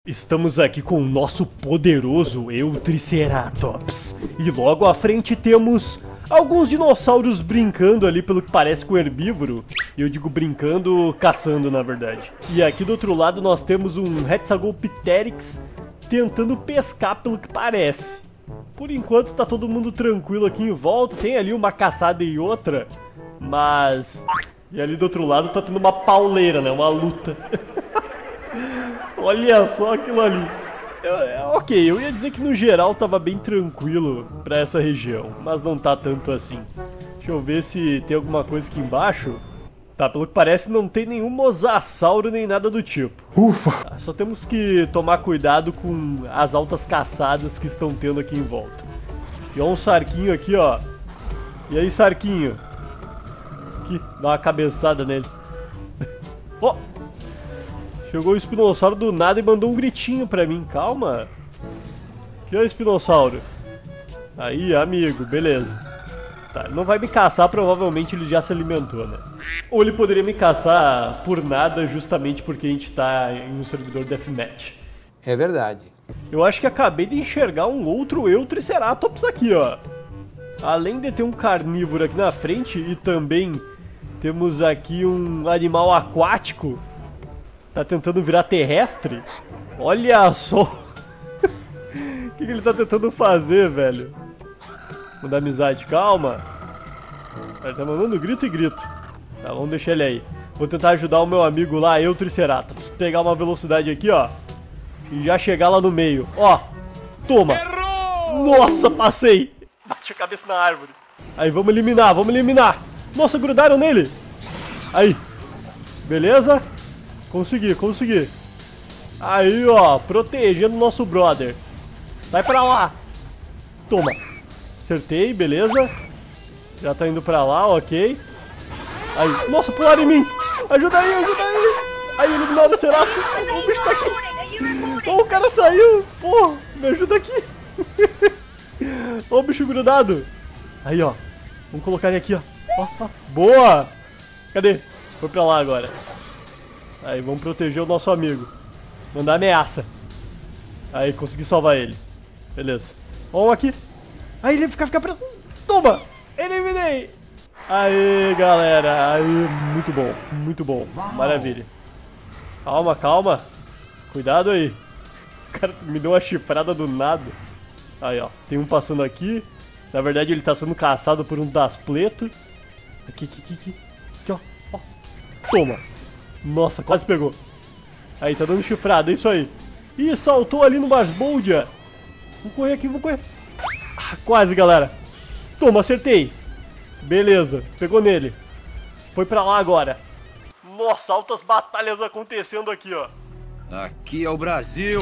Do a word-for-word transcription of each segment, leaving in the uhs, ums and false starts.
Estamos aqui com o nosso poderoso Eutriceratops. E logo à frente temos alguns dinossauros brincando ali, pelo que parece, com o herbívoro. E eu digo brincando, caçando na verdade. E aqui do outro lado nós temos um Hexagopteryx tentando pescar, pelo que parece. Por enquanto tá todo mundo tranquilo aqui em volta. Tem ali uma caçada e outra, mas... E ali do outro lado tá tendo uma pauleira, né? Uma luta. Olha só aquilo ali. Eu, é, ok, eu ia dizer que no geral tava bem tranquilo pra essa região, mas não tá tanto assim. Deixa eu ver se tem alguma coisa aqui embaixo. Tá, pelo que parece não tem nenhum mosasauro nem nada do tipo. Ufa! Tá, só temos que tomar cuidado com as altas caçadas que estão tendo aqui em volta. E ó, um sarquinho aqui, ó. E aí, sarquinho? Aqui, dá uma cabeçada nele. Ó! Oh! Chegou o espinossauro do nada e mandou um gritinho pra mim. Calma. Aqui é o espinossauro. Aí, amigo, beleza. Tá, ele não vai me caçar, provavelmente ele já se alimentou, né? Ou ele poderia me caçar por nada, justamente porque a gente tá em um servidor deathmatch. É verdade. Eu acho que acabei de enxergar um outro Eutriceratops aqui, ó. Além de ter um carnívoro aqui na frente e também temos aqui um animal aquático. Tá tentando virar terrestre? Olha só! O que, que ele tá tentando fazer, velho? Vamos dar amizade, calma. Ele tá mandando grito e grito. Tá, vamos deixar ele aí. Vou tentar ajudar o meu amigo lá, Eutriceratops. Pegar uma velocidade aqui, ó. E já chegar lá no meio. Ó, toma! Errou! Nossa, passei! Bati a cabeça na árvore. Aí, vamos eliminar, vamos eliminar. Nossa, grudaram nele. Aí. Beleza? Consegui, consegui. Aí, ó, protegendo o nosso brother. Vai pra lá. Toma. Acertei, beleza. Já tá indo pra lá, ok. Aí, nossa, pularam em mim. Ajuda aí, ajuda aí. Aí, eliminaram o Cerato. O bicho tá aqui. Oh, o cara saiu. Pô, me ajuda aqui. Ó, o bicho grudado. Aí, ó. Vamos colocar ele aqui, ó. Ó, ó. Boa. Cadê? Foi pra lá agora. Aí, vamos proteger o nosso amigo. Mandar ameaça. Aí, consegui salvar ele. Beleza. Ó, um aqui. Aí, ele fica, fica preso. Toma! Eliminei! Aí, galera. Aí, muito bom. Muito bom. Maravilha. Calma, calma. Cuidado aí. O cara me deu uma chifrada do nada. Aí, ó. Tem um passando aqui. Na verdade, ele tá sendo caçado por um das pletos. Aqui, aqui, aqui, aqui. Aqui, ó. Ó. Toma. Nossa, quase pegou. Aí, tá dando chifrada, é isso aí. Ih, saltou ali no Masboldia. Vou correr aqui, vou correr. Ah, quase, galera. Toma, acertei. Beleza, pegou nele. Foi pra lá agora. Nossa, altas batalhas acontecendo aqui, ó. Aqui é o Brasil.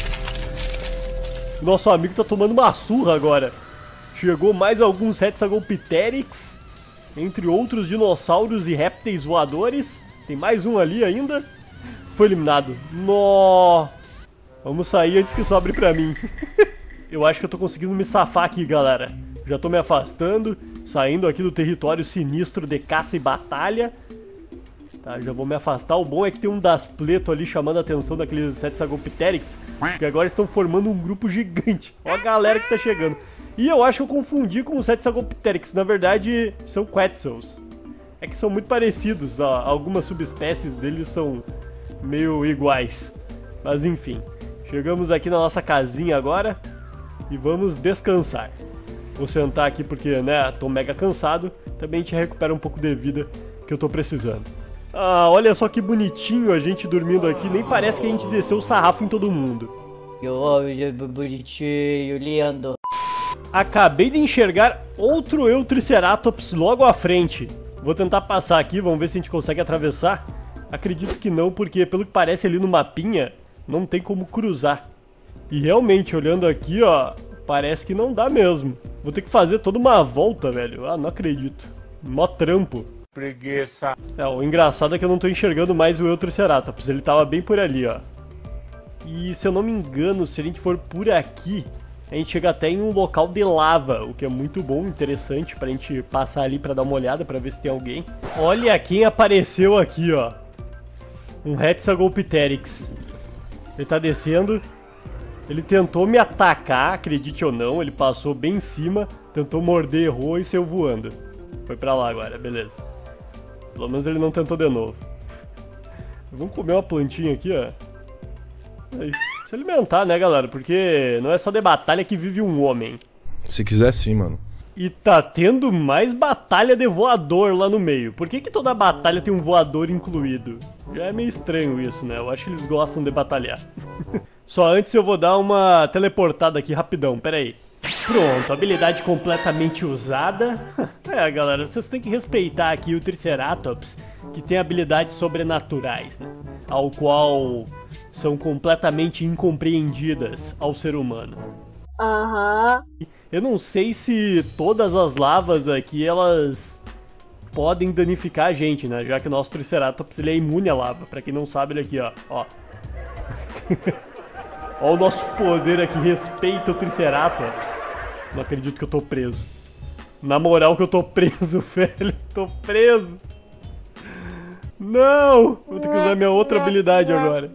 Nosso amigo tá tomando uma surra agora. Chegou mais alguns Hexagopteryx, entre outros dinossauros e répteis voadores. Tem mais um ali ainda. Foi eliminado. Nó. Vamos sair antes que sobre pra mim. Eu acho que eu tô conseguindo me safar aqui, galera. Já tô me afastando, saindo aqui do território sinistro de caça e batalha. Tá, já vou me afastar. O bom é que tem um das pletos ali chamando a atenção daqueles Hexagopteryx, que agora estão formando um grupo gigante. Ó a galera que tá chegando. E eu acho que eu confundi com os Hexagopteryx. Na verdade, são Quetzals. É que são muito parecidos, ó. Algumas subespécies deles são meio iguais. Mas enfim, chegamos aqui na nossa casinha agora e vamos descansar. Vou sentar aqui porque, né, tô mega cansado. Também a gente recupera um pouco de vida que eu tô precisando. Ah, olha só que bonitinho a gente dormindo aqui. Nem parece que a gente desceu o sarrafo em todo mundo. Bonitinho, lindo. Acabei de enxergar outro Eutriceratops logo à frente. Vou tentar passar aqui, vamos ver se a gente consegue atravessar. Acredito que não, porque pelo que parece ali no mapinha, não tem como cruzar. E realmente, olhando aqui, ó, parece que não dá mesmo. Vou ter que fazer toda uma volta, velho. Ah, não acredito. Mó trampo. Preguiça. É, o engraçado é que eu não tô enxergando mais o Eutriceratops. Ele tava bem por ali, ó. E se eu não me engano, se a gente for por aqui, a gente chega até em um local de lava, o que é muito bom, interessante pra gente passar ali pra dar uma olhada, pra ver se tem alguém. Olha quem apareceu aqui, ó. Um Hexagopteryx. Ele tá descendo. Ele tentou me atacar, acredite ou não. Ele passou bem em cima, tentou morder, errou e saiu voando. Foi pra lá agora, beleza. Pelo menos ele não tentou de novo. Vamos comer uma plantinha aqui, ó. Aí. Se alimentar, né, galera? Porque não é só de batalha que vive um homem. Se quiser sim, mano. E tá tendo mais batalha de voador lá no meio. Por que que toda batalha tem um voador incluído? Já é meio estranho isso, né? Eu acho que eles gostam de batalhar. Só antes eu vou dar uma teleportada aqui rapidão, pera aí. Pronto, habilidade completamente usada. É, galera, vocês têm que respeitar aqui o Triceratops, que tem habilidades sobrenaturais, né? Ao qual são completamente incompreendidas ao ser humano. Aham. Uhum. Eu não sei se todas as lavas aqui, elas podem danificar a gente, né? Já que o nosso Triceratops, ele é imune à lava. Pra quem não sabe, ele aqui, ó. Ó, ó o nosso poder aqui, respeita o Triceratops. Não acredito que eu tô preso. Na moral que eu tô preso, velho. Tô preso. Não! Vou ter que usar minha outra habilidade agora.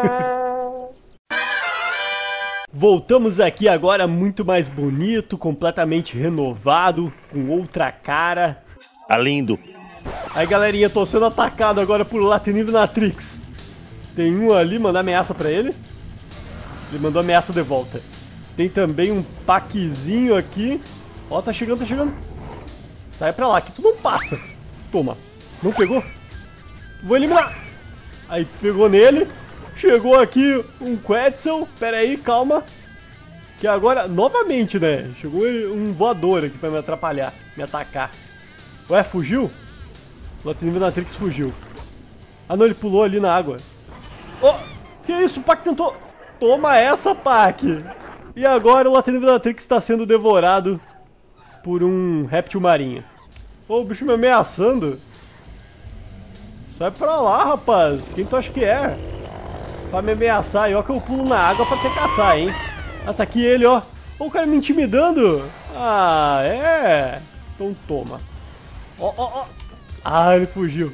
Voltamos aqui agora muito mais bonito, completamente renovado, com outra cara. Tá lindo. Aí, galerinha, tô sendo atacado agora por Latinivonatrix. Tem um ali, mandar ameaça pra ele. Ele mandou ameaça de volta. Tem também um paquizinho aqui. Ó, tá chegando, tá chegando. Sai pra lá, que tu não passa. Toma. Não pegou? Vou eliminar. Aí, pegou nele. Chegou aqui um Quetzal. Pera aí, calma. Que agora, novamente, né? Chegou um voador aqui pra me atrapalhar, me atacar. Ué, fugiu? O Latinivonatrix fugiu. Ah, não, ele pulou ali na água. Oh, que isso? O Pac tentou... Toma essa, Pac! E agora o Latinivonatrix está sendo devorado por um réptil marinho. Oh, o bicho me ameaçando. Sai pra lá, rapaz. Quem tu acha que é? Pra me ameaçar, e ó que eu pulo na água pra ter caçar, hein? Ah, tá aqui ele, ó. Ó, o cara me intimidando. Ah, é? Então toma. Ó, ó, ó. Ah, ele fugiu.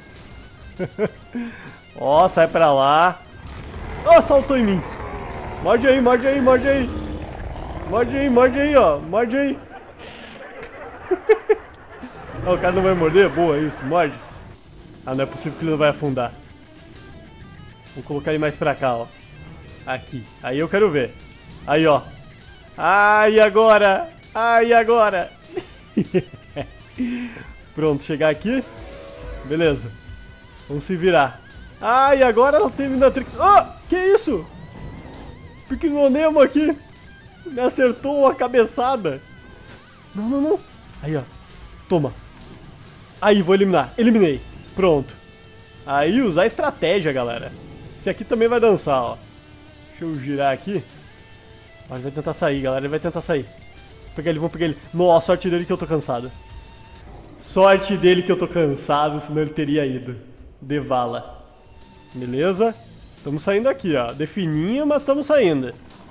Ó, sai pra lá. Ó, saltou em mim. Morde aí, morde aí, morde aí. Morde aí, morde aí, ó. Morde aí. Ah, o cara não vai morder? Boa, isso, morde. Ah, não é possível que ele não vai afundar. Vou colocar ele mais pra cá, ó. Aqui. Aí eu quero ver. Aí, ó. Ai, agora? Ai, agora? Pronto, chegar aqui. Beleza. Vamos se virar. Ai, agora ela tem Minatrix. Oh, que isso? Pequeno Nemo aqui. Me acertou uma cabeçada. Não, não, não. Aí, ó. Toma. Aí, vou eliminar. Eliminei. Pronto. Aí, usar estratégia, galera. Esse aqui também vai dançar, ó. Deixa eu girar aqui. Ó, ele vai tentar sair, galera. Ele vai tentar sair. Vou pegar ele, vou pegar ele. Nossa, sorte dele que eu tô cansado. Sorte dele que eu tô cansado, senão ele teria ido. De vala. Beleza? Estamos saindo aqui, ó. De fininho, mas estamos saindo.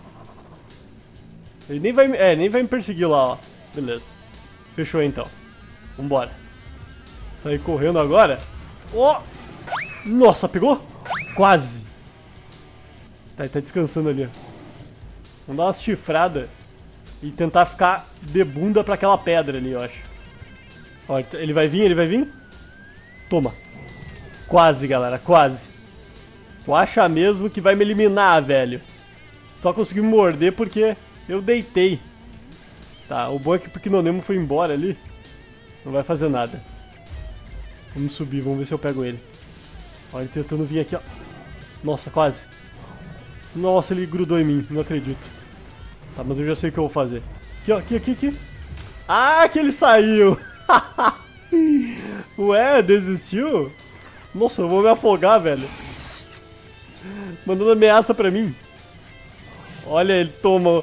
Ele nem vai, é, nem vai me perseguir lá, ó. Beleza. Fechou então. Vambora. Sair correndo agora. Ó! Oh! Nossa, pegou? Quase. Tá, ele tá descansando ali, ó. Vamos dar umas chifradas e tentar ficar de bunda pra aquela pedra ali, eu acho. Ó, ele vai vir, ele vai vir. Toma. Quase, galera, quase. Tu acha mesmo que vai me eliminar, velho? Só consegui me morder porque eu deitei. Tá, o bom é que o Pequeno Nemo foi embora ali. Não vai fazer nada. Vamos subir, vamos ver se eu pego ele. Ó, ele tentando vir aqui, ó. Nossa, quase. Nossa, ele grudou em mim, não acredito. Tá, mas eu já sei o que eu vou fazer. Aqui, ó, aqui, aqui, aqui. Ah, que ele saiu! Ué, desistiu? Nossa, eu vou me afogar, velho. Mandando ameaça pra mim. Olha, ele toma.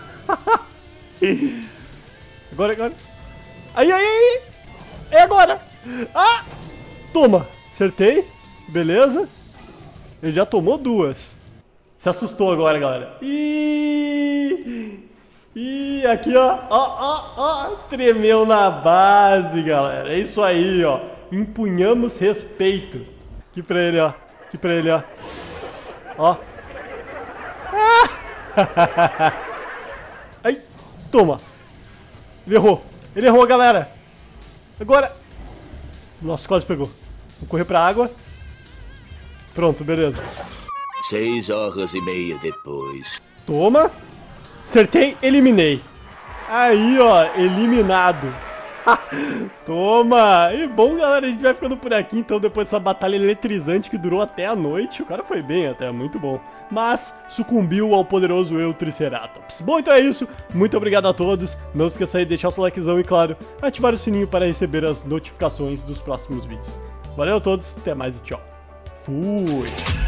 Agora, agora. Aí, aí, aí. É agora. Ah! Toma. Acertei. Beleza. Ele já tomou duas. Se assustou agora, galera. Ih! Ih, aqui, ó. Ó, ó, ó. Tremeu na base, galera. É isso aí, ó. Empunhamos respeito. Aqui pra ele, ó. Aqui pra ele, ó. Ó. Ah! Ai, toma. Ele errou. Ele errou, galera. Agora. Nossa, quase pegou. Vou correr pra água. Pronto, beleza. Seis horas e meia depois. Toma. Acertei, eliminei. Aí, ó, eliminado. Toma! E bom, galera, a gente vai ficando por aqui, então, depois dessa batalha eletrizante que durou até a noite. O cara foi bem até, muito bom. Mas sucumbiu ao poderoso Eu Triceratops. Bom, então é isso. Muito obrigado a todos. Não esqueça de deixar o seu likezão e, claro, ativar o sininho para receber as notificações dos próximos vídeos. Valeu a todos, até mais e tchau. Fui!